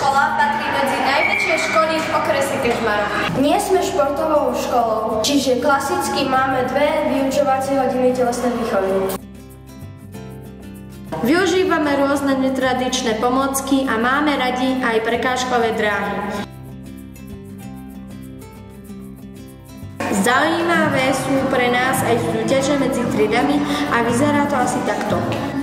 škola patrí medzi najväčšie školy v okrese Kežmarok. Nie sme športovou školou, čiže klasicky máme 2 vyučovacie hodiny telesnej výchovy. Využívame rôzne netradičné pomocky a máme radi aj prekážkové dráhy. Zaujímavé sú pre nás aj súťaže medzi triedami a vyzerá to asi takto.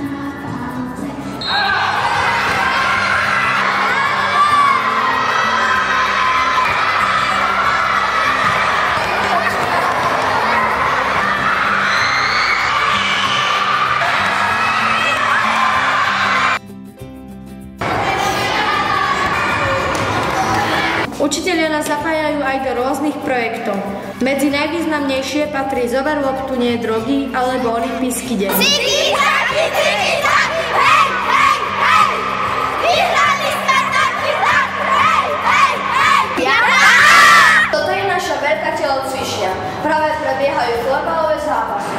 Učitelia nás zapájajú aj do rôznych projektov. Medzi najvýznamnejšie patrí Zober loptu, nie drogy alebo olympijský deň. Toto je naša veľká telocvičňa. Práve prebiehajú florbalové zápasy.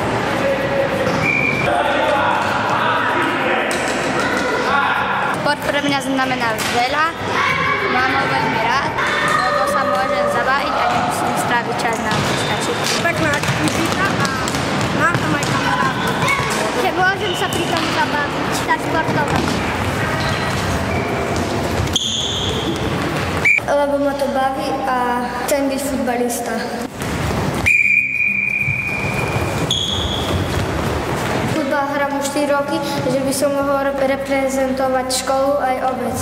Šport pre mňa znamená veľa. Mám ho veľmi rád, lebo sa môžem zabaviť a nemusím stráviť čas na počítači. Pekná aktivita a mám tam aj kamarátov. Že môžem sa pri tom zabaviť, tak športovať. Lebo ma to baví a chcem byť futbalista. Futbal hrám už 4 roky, že by som mohol reprezentovať školu aj obec.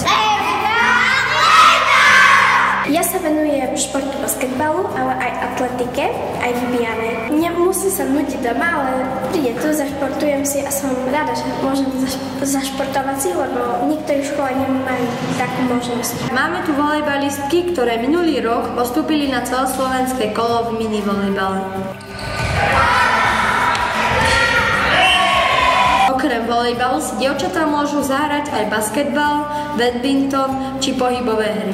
Ja sa venujem športu basketbalu, ale aj atletike, aj vybíjane. Nemusím sa nudiť doma, ale príde tu, zašportujem si a som rada, že môžem zašportovať si, lebo niektorí v škole nemajú takú možnosť. Máme tu volejbalistky, ktoré minulý rok postúpili na celoslovenské kolo v minivolejbale. Okrem volejbalu si dievčatá môžu zahrať aj basketbal, badminton či pohybové hry.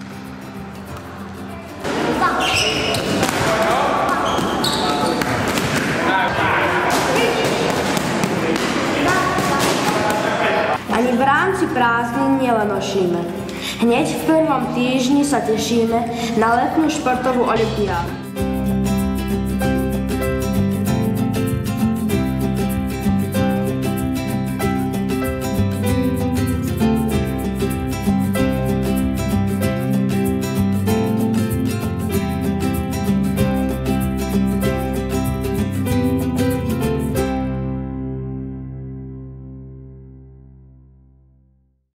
Ani v rámci prázdnin nelenošíme. Hneď v prvom týždni sa tešíme na letnú športovú olympiádu.